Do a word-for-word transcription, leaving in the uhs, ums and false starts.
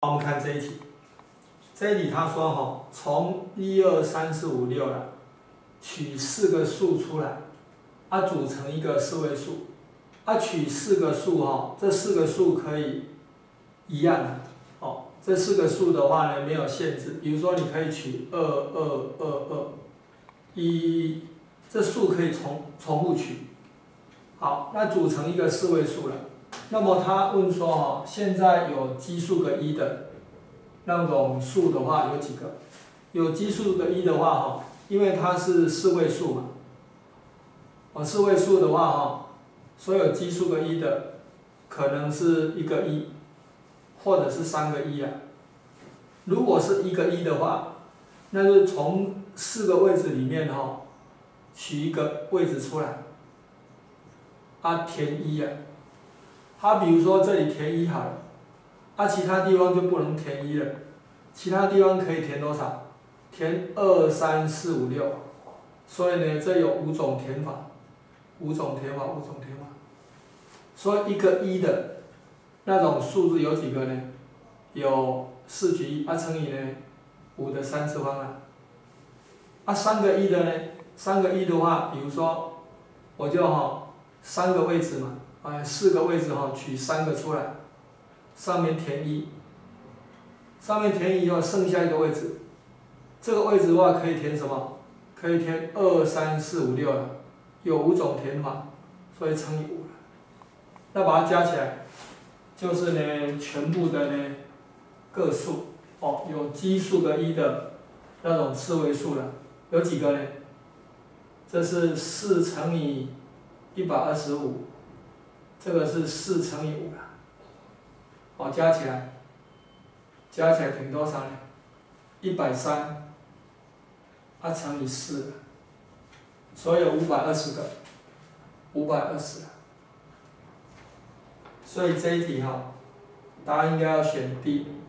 我们看这一题，这一题他说哈，从一二三四五六来取四个数出来，啊组成一个四位数，啊取四个数哈，这四个数可以一样的，哦，这四个数的话呢没有限制，比如说你可以取二二二二一，这数可以重重复取，好，那组成一个四位数了。那么他问说哈，现在有奇数个一的那种数的话有几个？有奇数个一的话哈，因为它是四位数嘛，哦，四位数的话哈，所有奇数个一的可能是一个一，或者是三个一啊。如果是一个一的话，那就从四个位置里面哈，取一个位置出来，啊填一啊。他比如说这里填一好了，啊其他地方就不能填一了，其他地方可以填多少？填二三四五六，所以呢这有五种填法，五种填法，五种填法。所以一个一的那种数字有几个呢？有四取一，啊乘以呢五的三次方啊。啊三个一的呢？三个一的话，比如说我就哈三个位置嘛。哎，四个位置哈，取三个出来，上面填一，上面填一以后剩下一个位置，这个位置的话可以填什么？可以填二三四五六了，有五种填法，所以乘以五了。那把它加起来，就是呢全部的呢个数哦，有奇数个一的那种四位数了，有几个呢？这是四乘以一百二十五。这个是四乘以五了，哦，加起来，加起来等于多少呢？一百三，啊乘以四，所以有五百二十个，五百二十。所以这一题哈，答案应该要选 D。